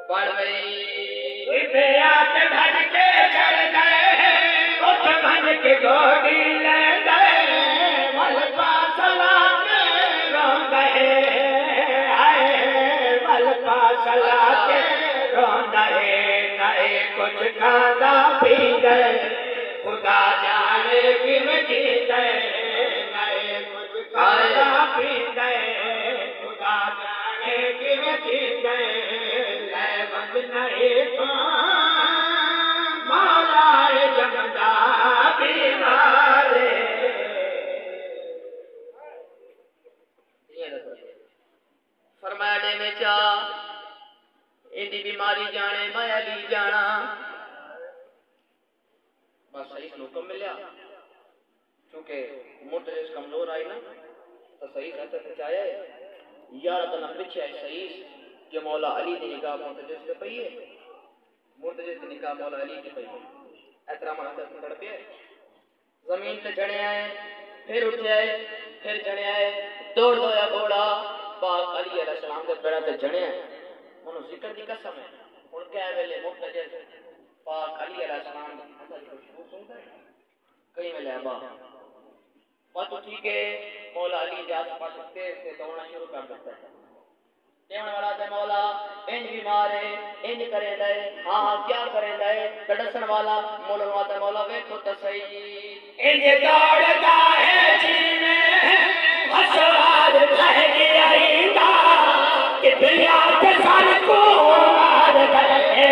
پڑھ بھئی پیا تے بھج کے چڑھ گئے اٹھ بھج کے گوڑی لے گئے ول پاسلا کے رو گئے آئے ول پاسلا کے رو گئے نئے کچھ کھانا پی گئے خدا جانے کن جی گئے نئے کچھ کھانا پی گئے خدا جانے کن جی گئے لے بند نہیں تو مولا جمدا بیمارے فرمایا دے میں چاہ ایندی بیماری جانے میں علی جانا بس صحیح سے حکم ملیا چونکہ مرتجس کمزور آئی نا تو صحیح سے چاہے یار تنہ پچھے آئی صحیح کہ مولا علی دی نگاہ مرتجس کے پئیے مرتجس دی نگاہ مولا علی کے پئیے احترام حضرت سے تڑپے زمین سے جڑے آئے پھر اٹھے آئے پھر جڑے آئے دوڑ دویا گھوڑا پاک علی علیہ السلام کے پیڑا تے جڑے آئے انہوں ذکر دی قسم ہے ان کے ویلے مرتجس پاک علی علیہ السلام حضرت کو شروع سنتا ہے کئی میں لے با بات اٹھی کہ مولا علی جاس پاس سے دوڑنا شروع کر دیتا ہے دیوان والا دے مولا انج بیمارے انج کرے دے ہاں کیا کرے دے تڑسن والا مولا دے مولا ویکھو تے صحیح انج دوڑدا ہے جینے اسواد رہ گیا ایندا کہ دنیا کے سر کو مار گئے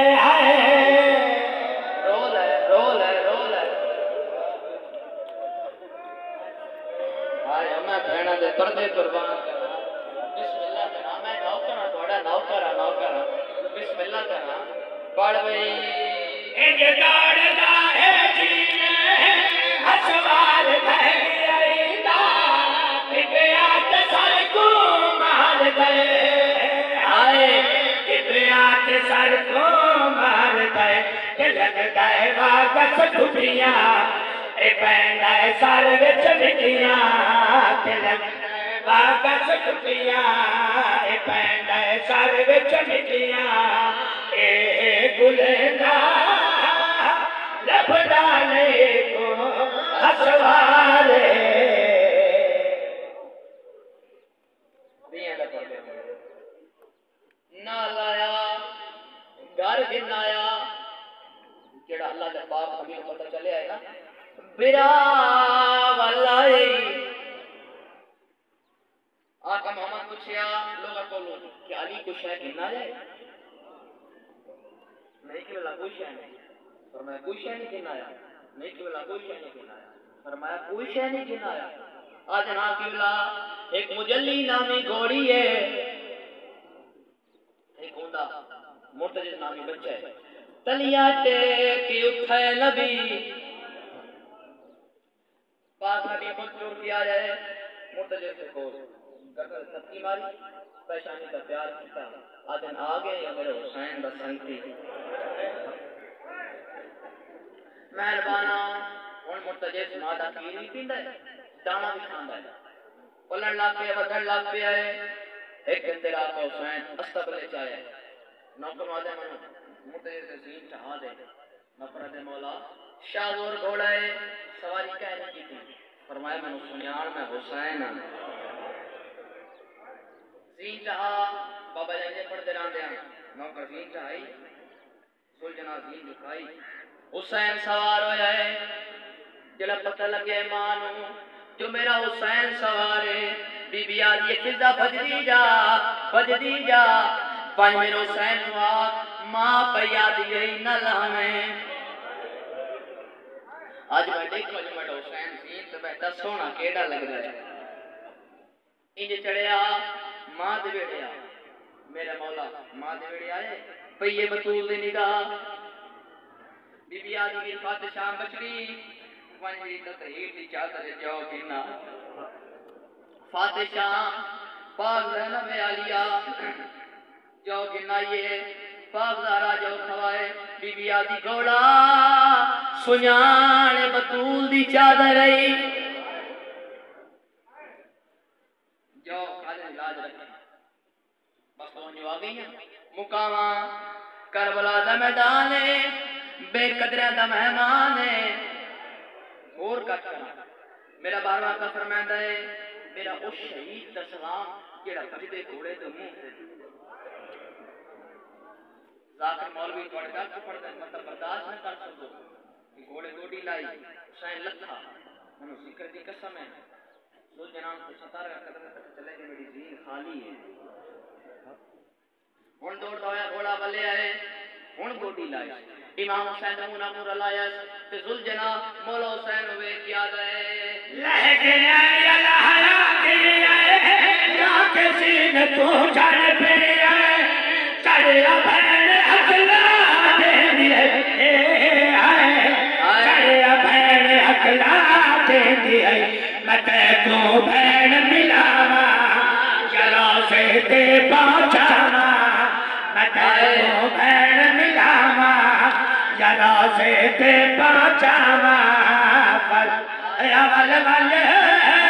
پردے قربان کرنا بسم اللہ کرنا میں نوکرہ تھوڑا نوکرہ بسم اللہ کرنا پڑھ بھئی انج دوڑدا ہے جینے اسوار بھائی آئیدہ کبریات سر کو مار گئے آئے کبریات سر کو مار گئے کہ لگتا ہے واپس ٹھٹیاں اے پینڈا ہے سر وچ مٹیاں کہ لگتا واپس ٹھٹیاں اے پینڈا ہے سر وچ مٹیاں اے گلنا لبڈانے کو ہسوارے نہ لایا گھر گنایا جڑا اللہ دے پاک ہمیں پتہ چلے آئے نا برا واللہ آقا محمد پوچھیا لوگا کولو کہ علی کو شاہ گننا جائے نہیں کہ اللہ کوئی شاہ نہیں فرمایا کوئی شاہ نہیں گنایا نہیں کہ اللہ کوئی شاہ نہیں گنایا فرمایا کوئی شاہ نہیں گنایا آج نا کہ اللہ ایک مجلی نامی گھوڑی ہے ایک ہوندہ مرتجس نامی بچہ ہے تلیاتے کی اٹھائے نبی پاک نبی خود چور کیا جائے مرتجس کو گرگر سبکی ماری پیشانی کا پیار کیتا آدن آگے یا میرے حسین دا سنگتی مہربانہ ان مرتجس مادہ کیری پیندہ ہے دانا بھی کھاندہ ہے پلن لاکھ پہ بدھن لاکھ پہ آئے ایک انتراک حسین استقلے چاہے نوکر مادہ مرتجس زین چاہا دے نوکر دے مولا شاہدور گھوڑائے سواری کہنے کی تھی فرمایا میں سنیان میں حسین زین چاہا بابا جائے پڑھ دے ران دے نوکر زین چاہائی سلجنا زین دکھائی حسین سوار ہو جائے جلہ پتہ لگے مانو جو میرا حسین سوارے بی بی آدھی فضا بجدی جا پانچ میرے حسین نواق ماں پیا دیئی نہ لانے آج میں دیکھو جو میرا حسین زین تو بیٹا سونا کیڑا لگ رہا ہے انج چڑھیا ماں دیوڑیا میرا مولا ماں دیوڑیا ہے پئیے بطول دی نگاہ بی بی آدھی کی فاتح شام بچڑی ونجی تطہیر دی چادر جاؤ گنا فاتح شام پاک زینب عالیہ جاؤ گنا یہ پاک زہرا جاؤ کھوائے بی بی آدھی گھوڑا سنیان بطول دی چادر رہی جو کھالے علاج رکھیں بس تو جو آ گئی ہیں مقامہ کربلا دا میدان بے قدرہ دا مہمان اور کچھ کرنا میرا بارواں کا فرمائندہ ہے میرا اس شہید دا سلام جڑا بجدے گھوڑے دے منہ سے ذاکر مولوی توڑ گل کو پڑھتا ہے مطلب برداشت نہ کر سکو کہ گھوڑے گوڑی لائی حسین لکھا انہوں ذکر دی قسم ہے دو جناب کو ستارہ قدر چلے کہ میری ذہن خالی ہے ہن دوڑ ہویا گھوڑا بلے آئے ہن گوڑی لائی امام حسین نمونہ پورا لایا تے ذل جناب مولا حسین ہوئے کیا گئے لہ گیا یا لہرا گیا یا کسی نے تو جان پہ چڑیا بہن اکلا دے دیے چڑیا بہن اکلا دے دیے میں تے کو بہن ملاوا جلا سے تے پہنچانا میں تے کو بہن ملاوا جلا سے تے پہنچاوا اول والے